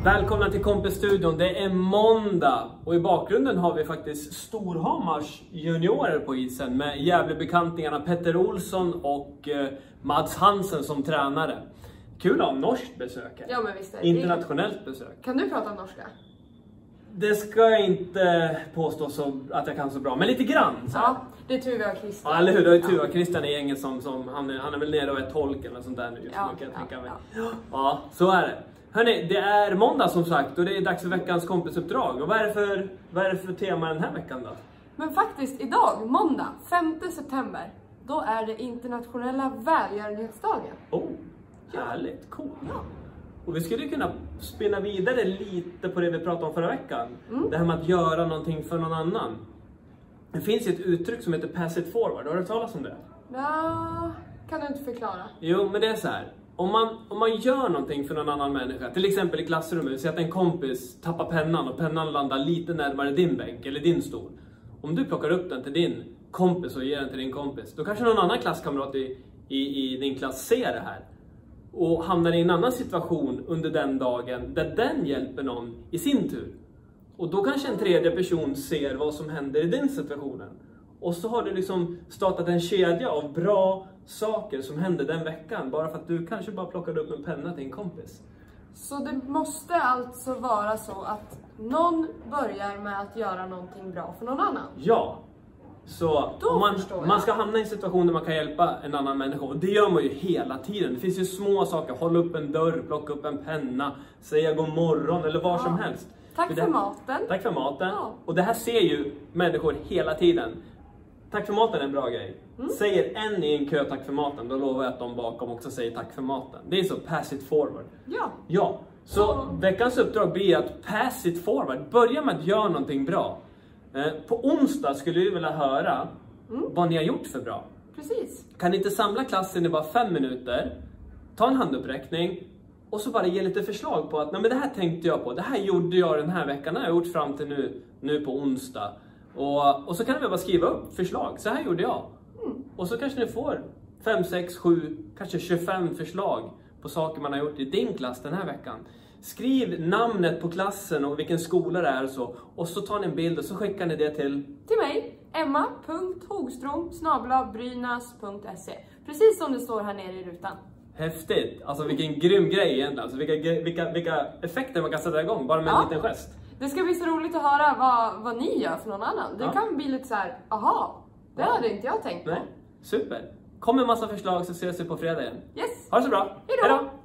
Välkomna till Kompisstudion. Det är måndag och i bakgrunden har vi faktiskt Storhamars juniorer på isen med Gävlebekantingarna Petter Olsson och Mads Hansen som tränare. Kul att ha norskt besök. Ja, men visst är det. Internationellt besök. Kan du prata norska? Det ska jag inte påstå så att jag kan så bra, men lite grann. Så. Ja, det är tur vi har Christian. Ja, eller hur? Det är tur att Christian är gänget som han är väl nere och är tolk eller sånt där nu just nu, kan jag tänka mig. Ja, så är det. Hörrni, det är måndag som sagt och det är dags för veckans kompisuppdrag. Och vad är det för tema den här veckan då? Men faktiskt idag, måndag, 5 september, då är det internationella välgörenhetsdagen. Oh, härligt, coolt. Ja. Och vi skulle kunna spinna vidare lite på det vi pratade om förra veckan. Det här med att göra någonting för någon annan. Det finns ju ett uttryck som heter pass it forward. Har du hört talas om det? Ja, kan du inte förklara? Jo, men det är så här. Om man gör någonting för någon annan människa, till exempel i klassrummet, så att en kompis tappar pennan och pennan landar lite närmare din bänk eller din stol. Om du plockar upp den till din kompis och ger den till din kompis, då kanske någon annan klasskamrat i din klass ser det här. Och hamnar i en annan situation under den dagen där den hjälper någon i sin tur. Och då kanske en tredje person ser vad som händer i den situationen. Och så har du liksom startat en kedja av bra saker som händer den veckan. Bara för att du kanske bara plockade upp en penna till en kompis. Så det måste alltså vara så att någon börjar med att göra någonting bra för någon annan? Ja. Så om man ska hamna i en situation där man kan hjälpa en annan människa. Och det gör man ju hela tiden. Det finns ju små saker. Hålla upp en dörr, plocka upp en penna, säga god morgon eller vad som helst. Tack för maten. Tack för maten. Ja. Och det här ser ju människor hela tiden. Tack för maten är en bra grej. Säger en i en kö tack för maten, då lovar jag att de bakom också säger tack för maten. Det är så, pass it forward. Ja. Ja, så veckans uppdrag blir att pass it forward. Börja med att göra någonting bra. På onsdag skulle vi vilja höra vad ni har gjort för bra. Precis. Kan ni inte samla klassen i bara 5 minuter, ta en handuppräckning och så bara ge lite förslag på att nej, men det här tänkte jag på, det här gjorde jag den här veckan, det har jag gjort fram till nu på onsdag. Och så kan vi bara skriva upp förslag, så här gjorde jag. Och så kanske ni får 5, 6, 7, kanske 25 förslag på saker man har gjort i din klass den här veckan. Skriv namnet på klassen och vilken skola det är och så tar ni en bild och så skickar ni det till mig, emma.hogstrom@brynäs.se. Precis som det står här nere i rutan. Häftigt, alltså vilken grym grej egentligen. Alltså vilka effekter man kan sätta igång bara med en liten gest. Det ska bli så roligt att höra vad ni gör för någon annan. Det kan bli lite så här, aha, det hade inte jag tänkt på. Nej, super. Kom en massa förslag så ses vi på fredag igen. Yes. Ha det så bra. Hej då.